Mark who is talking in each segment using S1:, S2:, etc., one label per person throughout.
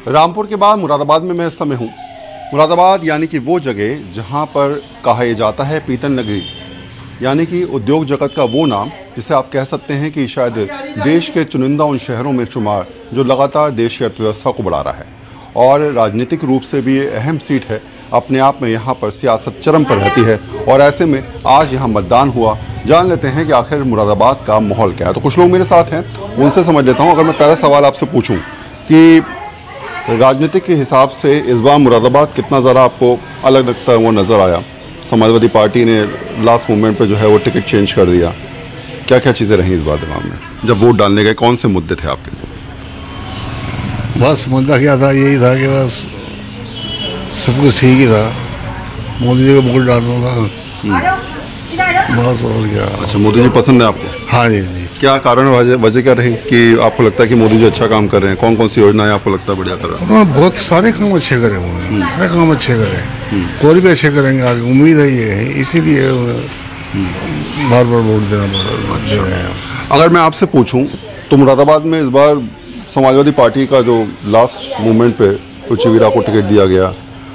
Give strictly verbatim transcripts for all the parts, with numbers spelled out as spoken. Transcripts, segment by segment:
S1: रामपुर के बाद मुरादाबाद में मैं इस समय हूँ। मुरादाबाद यानी कि वो जगह जहाँ पर कहा जाता है पीतल नगरी, यानी कि उद्योग जगत का वो नाम जिसे आप कह सकते हैं कि शायद देश के चुनिंदा उन शहरों में शुमार जो लगातार देश की अर्थव्यवस्था को बढ़ा रहा है और राजनीतिक रूप से भी ये अहम सीट है। अपने आप में यहाँ पर सियासत चरम पर रहती है और ऐसे में आज यहाँ मतदान हुआ। जान लेते हैं कि आखिर मुरादाबाद का माहौल क्या है। तो कुछ लोग मेरे साथ हैं, उनसे समझ लेता हूँ। अगर मैं पहला सवाल आपसे पूछूँ कि राजनीतिक के हिसाब से इस बार मुरादाबाद कितना ज़रा आपको अलग लगता है वो नज़र आया? समाजवादी पार्टी ने लास्ट मोमेंट पे जो है वो टिकट चेंज कर दिया। क्या क्या चीज़ें रहीं इस बार दिमाग में जब वोट डालने गए? कौन से मुद्दे थे आपके?
S2: बस मुद्दा क्या था, यही था कि बस सब कुछ ठीक ही था, मोदी जी को वोट डालना था बस, और क्या।
S1: अच्छा, मोदी जी पसंद है आपको?
S2: हाँ जी जी।
S1: क्या कारण, वजह वजह क्या रही कि आपको लगता है कि मोदी जी अच्छा काम कर रहे हैं? कौन कौन सी योजनाएं आपको लगता है बढ़िया कर रहे हैं?
S2: हाँ, बहुत सारे काम अच्छे करे हुए हैं, सारे काम अच्छे करे, कोई भी अच्छे करेंगे आगे, उम्मीद है ये है, इसीलिए बार बार वोट देना पड़ दे रहे हैं।
S1: अगर मैं आपसे पूछूं तो मुरादाबाद में इस बार समाजवादी पार्टी का जो लास्ट मोमेंट पे रुचि वीरा को टिकट दिया गया,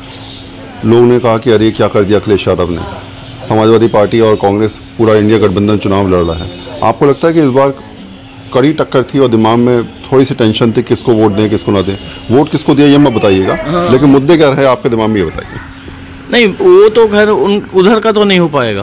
S1: लोगों ने कहा कि अरे क्या कर दिया अखिलेश यादव ने। समाजवादी पार्टी और कांग्रेस पूरा इंडिया गठबंधन चुनाव लड़ रहा है। आपको लगता है कि इस बार कड़ी टक्कर थी और दिमाग में थोड़ी सी टेंशन थी किसको वोट दें किसको ना दें? वोट किसको दिया ये मत बताइएगा, लेकिन मुद्दे क्या रहे आपके दिमाग में ये बताइए।
S3: नहीं, वो तो खैर उधर का तो नहीं हो पाएगा।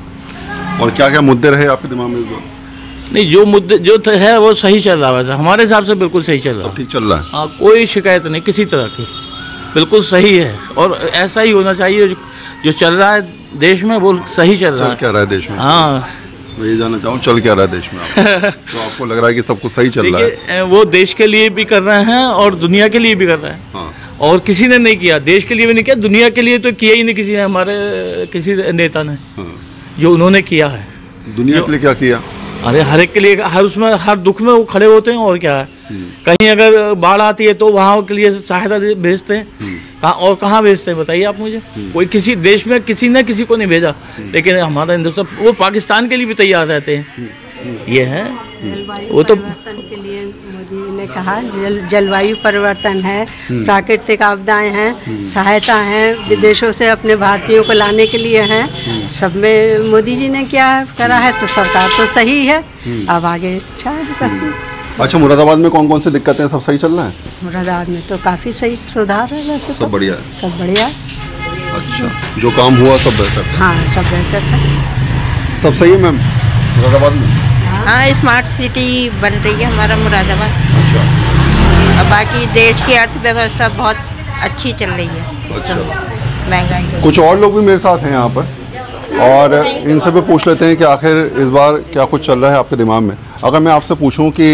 S1: और क्या क्या मुद्दे रहे आपके दिमाग में इस बार?
S3: नहीं, जो मुद्दे जो है वो सही चल रहा है, हमारे हिसाब से बिल्कुल सही चल रहा है।
S1: ठीक चल रहा है?
S3: हाँ, कोई शिकायत नहीं किसी तरह की, बिल्कुल सही है और ऐसा ही होना चाहिए। जो चल रहा है देश में वो सही चल रहा है।
S1: क्या रहा है देश में?
S3: हाँ,
S1: मैं ये जानना चाहूँ चल क्या रहा है देश में आपको? तो आपको लग रहा है कि सब कुछ सही चल रहा है?
S3: वो देश के लिए भी कर रहे हैं और दुनिया के लिए भी कर रहे हैं।
S1: हाँ।
S3: और किसी ने नहीं किया, देश के लिए भी नहीं किया, दुनिया के लिए तो किया ही नहीं किसी ने, हमारे किसी नेता ने। हाँ। जो उन्होंने किया है
S1: दुनिया के लिए क्या किया?
S3: अरे हर एक के लिए, हर उसमें हर दुख में वो खड़े होते हैं। और क्या है, कहीं अगर बाढ़ आती है तो वहाँ के लिए सहायता भेजते हैं। कहाँ और कहाँ भेजते हैं बताइए आप मुझे? कोई किसी देश में किसी ने किसी को नहीं भेजा, लेकिन हमारा हिंदुस्तान वो पाकिस्तान के लिए भी तैयार रहते हैं। ये है वो तो
S4: के लिए मोदी ने कहा जल जलवायु परिवर्तन है, प्राकृतिक आपदाएं हैं, सहायता है, विदेशों से अपने भारतीयों को लाने के लिए हैं। सब में मोदी जी ने क्या करा है, तो सरकार तो सही है। अब आगे अच्छा है सब।
S1: अच्छा, मुरादाबाद में कौन कौन सी दिक्कतें हैं? सब सही चल रहा है?
S4: मुरादाबाद में तो काफ़ी सही सुधार है वैसे तो।
S1: सब बढ़िया है?
S4: सब बढ़िया।
S1: अच्छा, जो काम हुआ सब बेहतर?
S4: हाँ, सब बेहतर है।
S1: सब सही है मैम मुरादाबाद में?
S5: हाँ, स्मार्ट सिटी बन रही है हमारा मुरादाबाद।
S1: अच्छा।
S5: और बाकी देश की अर्थव्यवस्था बहुत अच्छी चल रही है।
S1: अच्छा।
S5: महंगाई।
S1: कुछ और लोग भी मेरे साथ हैं यहाँ पर और इनसे भी पूछ लेते हैं कि आखिर इस बार क्या कुछ चल रहा है आपके दिमाग में। अगर मैं आपसे पूछूं कि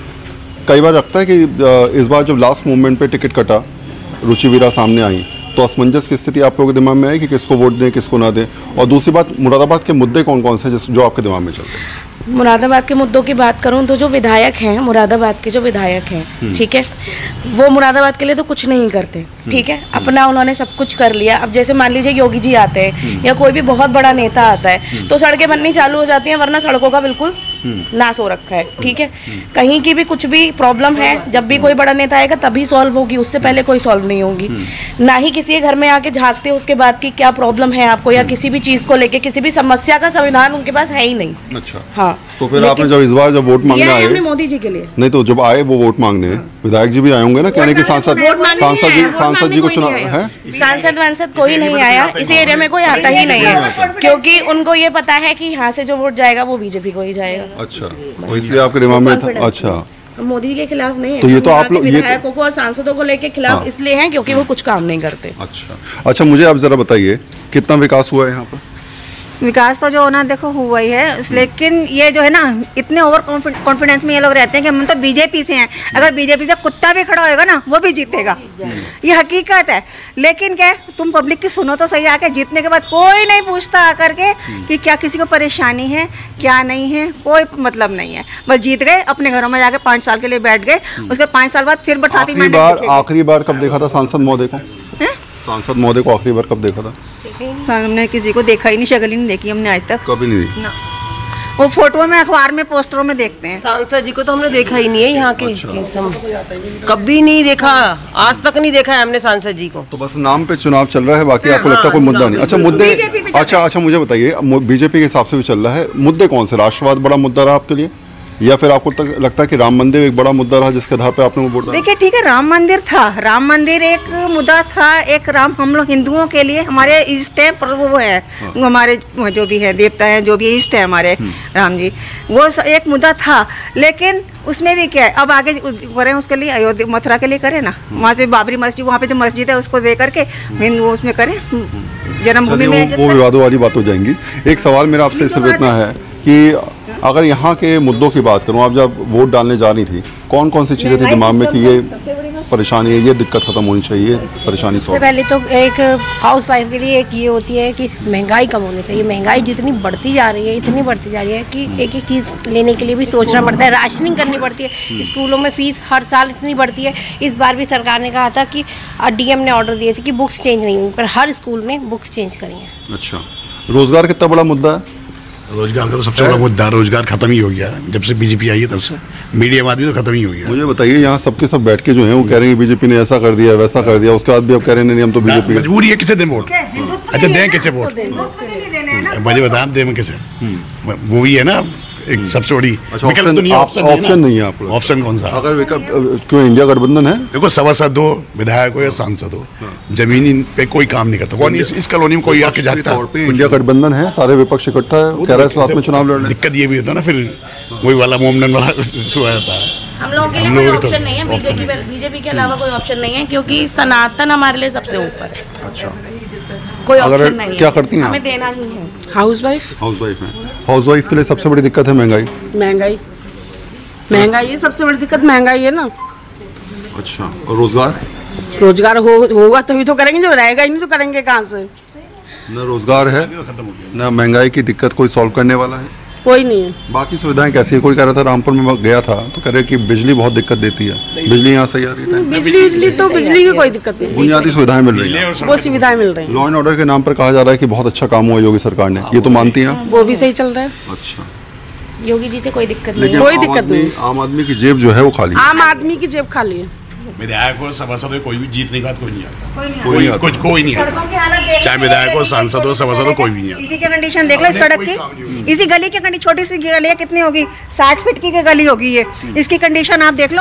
S1: कई बार लगता है कि इस बार जब लास्ट मोमेंट पे टिकट कटा, रुचि वीरा सामने आई, तो असमंजस की स्थिति आप लोगों के दिमाग में आई कि किसको वोट दें किसको ना दें? और दूसरी बात, मुरादाबाद के मुद्दे कौन कौन से जो आपके दिमाग में चल रहे हैं?
S6: मुरादाबाद के मुद्दों की बात करूं तो जो विधायक हैं, मुरादाबाद के जो विधायक हैं, ठीक है, वो मुरादाबाद के लिए तो कुछ नहीं करते। ठीक है, अपना उन्होंने सब कुछ कर लिया। अब जैसे मान लीजिए योगी जी आते हैं या कोई भी बहुत बड़ा नेता आता है तो सड़कें बननी चालू हो जाती हैं, वरना सड़कों का बिल्कुल नाश हो रखा है। ठीक है, कहीं की भी कुछ भी प्रॉब्लम है, जब भी कोई बड़ा नेता आएगा तभी सॉल्व होगी, उससे पहले कोई सॉल्व नहीं होगी। ना ही किसी के घर में आके झांकते उसके बाद की क्या प्रॉब्लम है आपको, या किसी भी चीज को लेके किसी भी समस्या का समाधान उनके पास है ही नहीं।
S1: अच्छा।
S6: हाँ,
S1: तो फिर आपने जब इस बार जब वोट मांगने आए
S6: मोदी जी के लिए,
S1: नहीं तो जब आए वो वोट मांगने, विधायक जी भी आए होंगे ना, कहने की सांसद सांसद जी सांसद जी को चुनाव है?
S6: सांसद वांसद कोई नहीं आया, इस एरिया में कोई आता ही नहीं है, क्योंकि उनको ये पता है कि यहाँ से जो वोट जाएगा वो बीजेपी को ही जाएगा।
S1: अच्छा, तो इसलिए आपके दिमाग में था? अच्छा,
S6: मोदी के खिलाफ नहीं है
S1: तो ये तो आप लोग ये
S6: विधायकों को और सांसदों को लेके खिलाफ हाँ। इसलिए हैं क्योंकि वो कुछ काम नहीं करते।
S1: अच्छा अच्छा, मुझे आप जरा बताइए कितना विकास हुआ है यहाँ पर?
S5: विकास तो जो होना देखो हुआ ही है, लेकिन ये जो है ना, इतने ओवर कॉन्फिडेंस में ये लोग रहते हैं कि हम तो बीजेपी से हैं, अगर बीजेपी से कुत्ता भी खड़ा होएगा ना वो भी जीतेगा, ये हकीकत है। लेकिन क्या तुम पब्लिक की सुनो तो सही, आके जीतने के बाद कोई नहीं पूछता आकर के कि क्या किसी को परेशानी है क्या नहीं है, कोई मतलब नहीं है। बस जीत गए, अपने घरों में जाके पाँच साल के लिए बैठ गए, उसके पाँच साल बाद फिर बरसाती
S1: मैंडेट। आखिरी बार कब देखा था सांसद महोदय को? सांसद महोदय को आखिरी बार कब देखा था?
S5: हमने किसी को देखा ही नहीं, शक्ल ही नहीं देखी हमने आज तक।
S1: कभी नहीं देखी?
S5: ना। वो फोटो में, अखबार में, पोस्टरों में देखते हैं।
S7: सांसद जी को तो हमने देखा ही नहीं है यहाँ के। अच्छा। कभी नहीं देखा, आज तक नहीं देखा है हमने सांसद जी को।
S1: तो बस नाम पे चुनाव चल रहा है, बाकी आपको लगता है कोई मुद्दा नहीं। अच्छा मुद्दे, अच्छा अच्छा मुझे बताइए, बीजेपी के हिसाब से भी चल रहा है, मुद्दे कौन से? राष्ट्रवाद बड़ा मुद्दा रहा आपके लिए, या फिर आपको तक लगता है कि राम मंदिर एक बड़ा मुद्दा रहा जिसके आधार पर आपने वो वोट डाला?
S5: देखिए ठीक है, राम मंदिर था, राम मंदिर एक मुद्दा था, एक राम हम लोग हिंदुओं के लिए हमारे इष्ट है, प्रभु है, हाँ। हमारे जो भी है देवता है, जो भी इष्ट है हमारे राम जी, वो एक मुद्दा था। लेकिन उसमें भी क्या है, अब आगे करें उसके लिए, अयोध्या मथुरा के लिए करें ना, वहाँ से बाबरी मस्जिद, वहाँ पे जो मस्जिद है उसको दे करके हिंदुओं उसमें करें, जन्मभूमि में।
S1: वो विवादों वाली बात हो जाएंगी। एक सवाल मेरा आपसे सिर्फ इतना है कि अगर यहाँ के मुद्दों की बात करूँ, आप जब वोट डालने जा रही थी, कौन कौन सी चीज़ें थी दिमाग में कि ये परेशानी है, ये दिक्कत खत्म होनी चाहिए, परेशानी
S8: सबसे पहले तो एक हाउस वाइफ के लिए एक ये होती है कि महंगाई कम होनी चाहिए। महंगाई जितनी बढ़ती जा रही है, इतनी बढ़ती जा रही है कि एक एक चीज़ लेने के लिए भी सोचना पड़ता है, राशनिंग करनी पड़ती है। स्कूलों में फीस हर साल इतनी बढ़ती है। इस बार भी सरकार ने कहा था कि डीएम ने ऑर्डर दिए थे कि बुक्स चेंज नहीं हुई, पर हर स्कूल में बुक्स चेंज करी हैं।
S1: अच्छा, रोजगार कितना बड़ा मुद्दा है?
S9: रोजगार का तो सबसे बड़ा मुद्दा, रोजगार खत्म ही हो गया जब से बीजेपी आई है, तब से मीडियम आदमी तो खत्म ही हो गया।
S1: मुझे बताइए, यहाँ सबके सब बैठ के जो है वो कह रहे हैं बीजेपी ने ऐसा कर दिया, वैसा कर दिया, उसके बाद भी अब कह रहे हैं नहीं हम तो बीजेपी।
S9: मजबूरी है, किसे दें वोट? अच्छा दें किसे वोट? मुझे बताएं दें किसे? वो भी है ना एक सबसे बड़ी
S1: ऑप्शन नहीं है आप लोग।
S9: ऑप्शन कौन सा?
S1: अगर क्यों इंडिया गठबंधन है?
S9: देखो सभासद हो, विधायक हो या सांसद हो, जमीनी पे कोई काम नहीं करता। कौन इस, इस कॉलोनी में कोई आके जागता है?
S1: इंडिया गठबंधन है, सारे विपक्ष इकट्ठा है, कह रहा है साथ में चुनाव लड़ना।
S9: दिक्कत ये भी होता है ना, फिर वही वाला मोमडन वाला शुरू जाता है।
S6: हम लोगों के लिए कोई ऑप्शन नहीं है, बीजेपी बीजेपी के अलावा कोई ऑप्शन नहीं है, क्योंकि सनातन हमारे लिए सबसे ऊपर है।
S1: अच्छा,
S6: कोई ऑप्शन नहीं है।
S1: क्या करती हैं
S6: हमें देना ही है।
S8: हाउस वाइफ
S1: हाउस वाइफ है। हाउस वाइफ के लिए सबसे बड़ी दिक्कत है महंगाई।
S8: महंगाई महंगाई है सबसे बड़ी दिक्कत, महंगाई है ना।
S1: अच्छा, और रोजगार?
S8: रोजगार हो, होगा तभी तो करेंगे, जो रहेगा ही नहीं तो करेंगे कहाँ से?
S1: न रोजगार है, न महंगाई की दिक्कत कोई सॉल्व करने वाला है,
S8: कोई नहीं है।
S1: बाकी सुविधाएं कैसी है? कोई कह रहा था, रामपुर में गया था तो कह रहे कि बिजली बहुत दिक्कत देती है। बिजली यहाँ सही आ रही है?
S8: बिजली बिजली तो बिजली की कोई दिक्कत नहीं,
S1: बुनियादी सुविधाएं मिल रही हैं,
S8: वो सुविधाएं मिल रही हैं।
S1: लॉ एंड ऑर्डर के नाम पर कहा जा रहा है कि बहुत अच्छा काम हुआ योगी सरकार ने, ये तो मानती हैं?
S8: वो भी सही चल रहा है।
S1: अच्छा,
S6: योगी जी से कोई दिक्कत नहीं,
S8: कोई दिक्कत नहीं।
S1: आम आदमी की जेब जो है वो खाली,
S8: आम आदमी की जेब खाली है।
S9: विधायक हो, सभासद हो, कोई भी जीतने के बाद कोई नहीं आता,
S1: कोई
S9: कुछ कोई नहीं आता, चाहे विधायक हो, सांसद हो, सभासद हो, कोई भी नहीं आता।
S5: इसी की कंडीशन देख लो सड़क की, इसी गली की कंडीशन, छोटी सी गली है, कितनी होगी, साठ फीट की गली होगी ये, इसकी कंडीशन आप देख लो,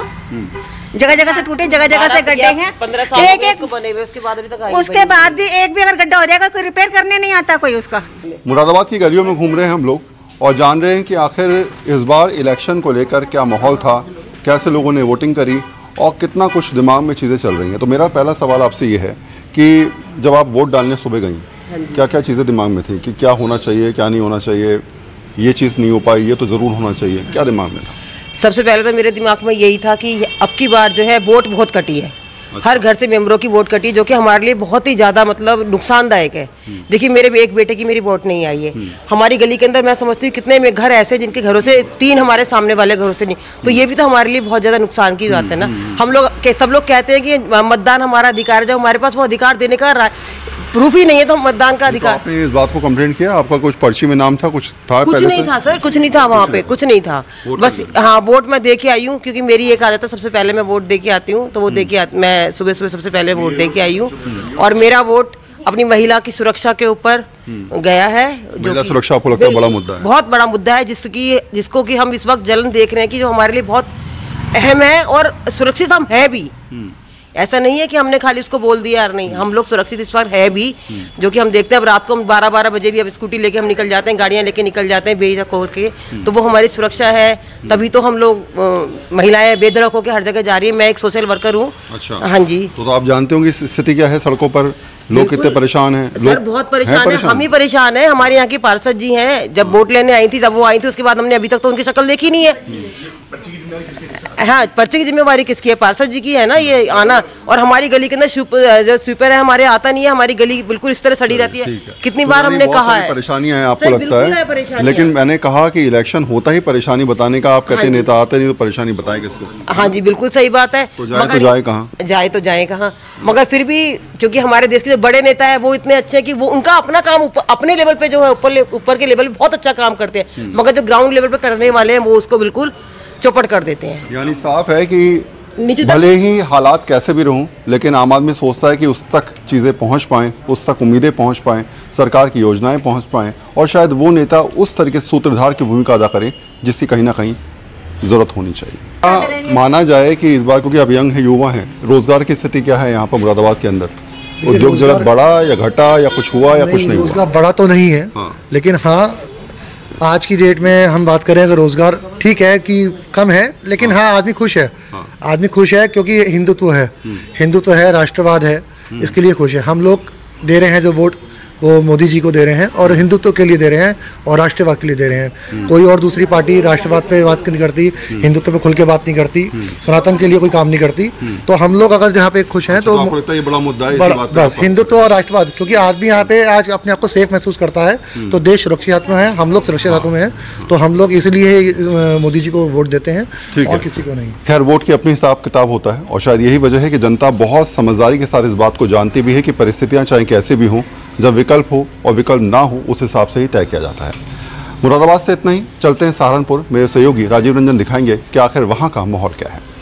S5: जगह जगह से टूटे, जगह जगह से गड्ढे हैं, एक एक बने हुए, उसके बाद अभी तक उसके बाद भी एक भी अगर गड्ढा हो जाएगा कोई रिपेयर करने नहीं आता कोई उसका।
S1: मुरादाबाद की गलियों में घूम रहे हैं हम लोग और जान रहे हैं कि आखिर इस बार इलेक्शन को लेकर क्या माहौल था, कैसे लोगों ने वोटिंग करी और कितना कुछ दिमाग में चीज़ें चल रही हैं। तो मेरा पहला सवाल आपसे ये है कि जब आप वोट डालने सुबह गई, क्या क्या चीज़ें दिमाग में थी कि क्या होना चाहिए, क्या नहीं होना चाहिए, ये चीज़ नहीं हो पाई, ये तो ज़रूर होना चाहिए, क्या दिमाग में था?
S7: सबसे पहले तो मेरे दिमाग में यही था कि अब की बार जो है वोट बहुत कटी है। अच्छा। हर घर से मेंबरों की वोट कटी, जो कि हमारे लिए बहुत ही ज़्यादा मतलब नुकसानदायक है। देखिए मेरे एक बेटे की मेरी वोट नहीं आई है। हमारी गली के अंदर मैं समझती हूँ कितने में घर ऐसे जिनके घरों से तीन हमारे सामने वाले घरों से नहीं, तो ये भी तो हमारे लिए बहुत ज़्यादा नुकसान की बात है ना। हम लोग के सब लोग कहते हैं कि मतदान हमारा अधिकार है, जब हमारे पास वो अधिकार देने का प्रूफ ही नहीं है तो मतदान का अधिकार।
S1: तो आपने इस बात को कंप्लेंट किया? आपका कुछ पर्ची में नाम था, कुछ था?
S7: कुछ
S1: पहले
S7: नहीं
S1: से?
S7: था सर, कुछ नहीं था वहाँ पे, कुछ नहीं था। बस हाँ वोट मैं दे के आई हूँ, क्योंकि मेरी एक आदत है, सबसे पहले मैं वोट दे के आती हूँ, तो वो दे के मैं सुबह सुबह सबसे पहले वोट दे के आई हूँ। और मेरा वोट अपनी महिला की सुरक्षा के ऊपर गया है, जो
S1: सुरक्षा आपको लगता है बड़ा मुद्दा है? बहुत
S7: बड़ा मुद्दा है, जिसकी जिसको कि हम इस वक्त जलन देख रहे हैं कि जो हमारे लिए बहुत अहम है और सुरक्षित हम है भी। ऐसा नहीं है कि हमने खाली उसको बोल दिया यार, नहीं, हम लोग सुरक्षित इस बार है भी, जो कि हम देखते हैं अब रात को हम बारह बारह बजे भी अब स्कूटी लेके हम निकल जाते हैं, गाड़ियां लेके निकल जाते हैं बेझक होकर, तो वो हमारी सुरक्षा है। तभी तो हम लोग महिलाएं बेधड़क होकर हर जगह जा रही है। मैं एक सोशल वर्कर हूँ। अच्छा। हाँ जी।
S1: तो, तो आप जानते होंगे स्थिति क्या है सड़कों पर, लोग कितने परेशान हैं?
S7: सर बहुत परेशान है, हम ही परेशान है। हमारे यहाँ की पार्षद जी हैं, जब वोट लेने आई थी, जब वो आई थी उसके बाद हमने अभी तक तो उनकी शक्ल देखी नहीं है। हाँ, पर्ची की जिम्मेवारी किसकी है? पार्षद जी की है ना ये आना। और हमारी गली के अंदर जो स्वीपर है हमारे आता नहीं है, हमारी गली बिल्कुल इस तरह सड़ी रहती है। कितनी बार हमने कहा है
S1: परेशानियां हैं, आपको लगता है, लेकिन मैंने कहा कि इलेक्शन होता ही परेशानी बताने का। आप कहते नेता आते नहीं तो परेशानी बताए किसको?
S7: हाँ जी बिल्कुल सही बात है।
S1: तो जाए तो जाए कहाँ?
S7: जाए तो जाए कहाँ? मगर फिर भी क्योंकि हमारे देश की जो बड़े नेता है वो इतने अच्छे हैं कि वो उनका अपना काम उप, अपने लेवल पे जो है ऊपर ऊपर के लेवल पे बहुत अच्छा काम करते हैं, मगर जो ग्राउंड लेवल पे करने वाले हैं वो उसको बिल्कुल चौपट कर देते हैं।
S1: यानी साफ है कि भले ही हालात कैसे भी रहूं, लेकिन आम आदमी सोचता है कि उस तक चीज़ें पहुंच पाएं, उस तक उम्मीदें पहुंच पाएं, सरकार की योजनाएं पहुंच पाएं, और शायद वो नेता उस तरीके से सूत्रधार की भूमिका अदा करें जिसकी कहीं ना कहीं ज़रूरत होनी चाहिए। आ, माना जाए कि इस बार क्योंकि अब यंग है, युवा हैं, रोजगार की स्थिति क्या है यहाँ पर मुरादाबाद के अंदर? उद्योग जगत बढ़ा या घटा या कुछ हुआ या कुछ नहीं हुआ?
S10: रोजगार बढ़ा तो नहीं है, लेकिन हाँ आज की डेट में हम बात करें तो रोजगार ठीक है कि कम है, लेकिन हाँ, हाँ आदमी खुश है। हाँ। आदमी खुश है क्योंकि हिंदुत्व है, हिंदुत्व है, राष्ट्रवाद है, इसके लिए खुश है। हम लोग दे रहे हैं जो वोट वो मोदी जी को दे रहे हैं और हिंदुत्व के लिए दे रहे हैं और राष्ट्रवाद के लिए दे रहे हैं। कोई और दूसरी पार्टी राष्ट्रवाद पे बात नहीं करती, हिंदुत्व पे खुल के बात नहीं करती, सनातन के लिए कोई काम नहीं करती। तो हम लोग अगर जहाँ पे खुश हैं तो
S1: ये बड़ा मुद्दा है,
S10: बस हिंदुत्व और राष्ट्रवाद, क्योंकि आदमी यहाँ पे आज अपने आप को सेफ महसूस करता है, तो देश सुरक्षित हाथ में है, हम लोग सुरक्षित हाथों में है, तो हम लोग इसलिए मोदी जी को वोट देते हैं और किसी को नहीं।
S1: खैर, वोट की अपनी हिसाब किताब होता है और शायद यही वजह है कि जनता बहुत समझदारी के साथ इस बात को जानती भी है कि परिस्थितियां चाहे कैसे भी हों, जब विकल्प हो और विकल्प ना हो उस हिसाब से ही तय किया जाता है। मुरादाबाद से इतना ही, चलते हैं सहारनपुर। मेरे सहयोगी राजीव रंजन दिखाएंगे कि आखिर वहां का माहौल क्या है।